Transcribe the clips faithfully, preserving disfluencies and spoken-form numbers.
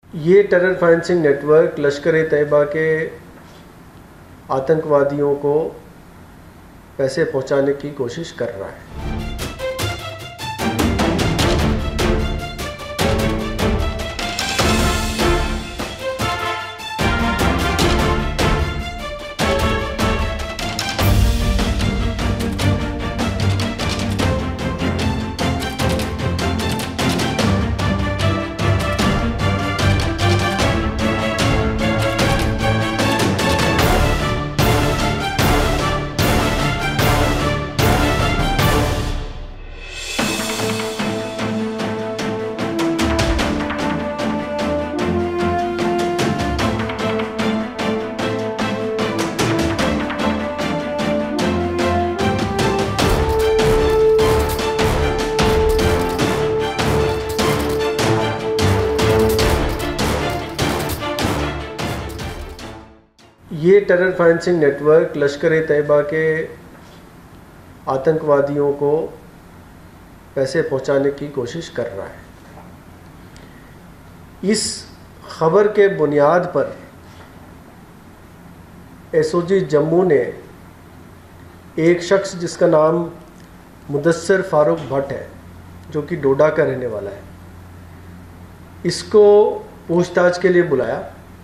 ये terror financing network Lashkar-e-Taiba के आतंकवादियों को पैसे पहुंचाने की कोशिश कर रहा है। ये टेरर फाइनेंसिंग नेटवर्क लश्कर-ए-तैयबा के आतंकवादियों को पैसे पहुंचाने की कोशिश कर रहा है। इस खबर के बुनियाद पर एसओजी जम्मू ने एक शख्स जिसका नाम मुदस्सिर फारूक भट्ट है, जो कि डोडा का रहने वाला है, इसको पूछताछ के लिए बुलाया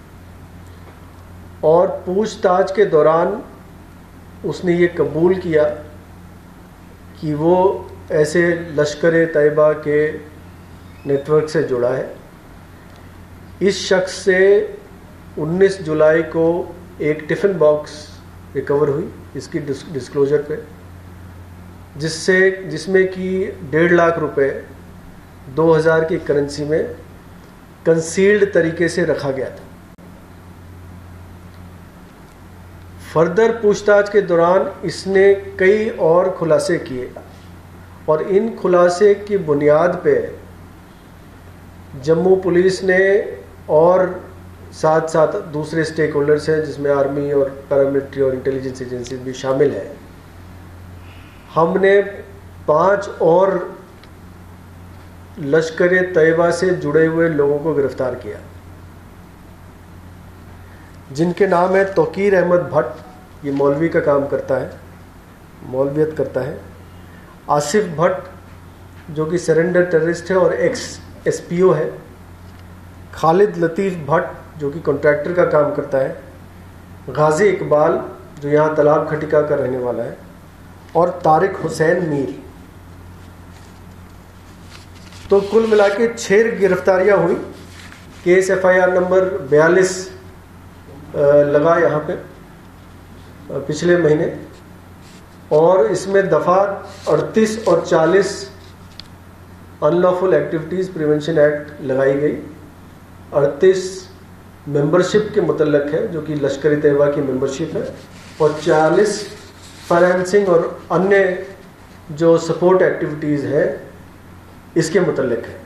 और पूछताछ के दौरान उसने ये कबूल किया कि वो ऐसे लश्कर-ए-तैयबा के नेटवर्क से जुड़ा है। इस शख्स से उन्नीस जुलाई को एक टिफ़िन बॉक्स रिकवर हुई इसकी डिस्क्लोजर पे, जिससे जिसमें कि डेढ़ लाख रुपए दो हज़ार की करेंसी में कंसील्ड तरीके से रखा गया था। फर्दर पूछताछ के दौरान इसने कई और खुलासे किए और इन खुलासे की बुनियाद पे जम्मू पुलिस ने और साथ साथ दूसरे स्टेक होल्डर्स हैं जिसमें आर्मी और पैरामिलिट्री और इंटेलिजेंस एजेंसी भी शामिल है, हमने पांच और लश्कर-ए-तैयबा से जुड़े हुए लोगों को गिरफ्तार किया, जिनके नाम है तौकीर अहमद भट्ट, ये मौलवी का काम करता है, मौलवियत करता है। आसिफ भट्ट जो कि सरेंडर टेररिस्ट है और एक्स एसपीओ है। खालिद लतीफ़ भट्ट जो कि कॉन्ट्रैक्टर का काम करता है। गाजी इकबाल जो यहाँ तालाब खटिका का रहने वाला है, और तारिक हुसैन मीर। तो कुल मिला के छः गिरफ्तारियाँ हुई। Case F I R number बयालीस लगा यहाँ पे पिछले महीने, और इसमें दफ़ा अड़तीस और चालीस अनलॉफुल एक्टिविटीज़ प्रिवेंशन एक्ट लगाई गई। अड़तीस मेंबरशिप के मुतल्लक है जो कि लश्कर-ए-तैयबा की मेंबरशिप है, और चालीस फाइनेंसिंग और अन्य जो सपोर्ट एक्टिविटीज़ है इसके मुतल्लक है।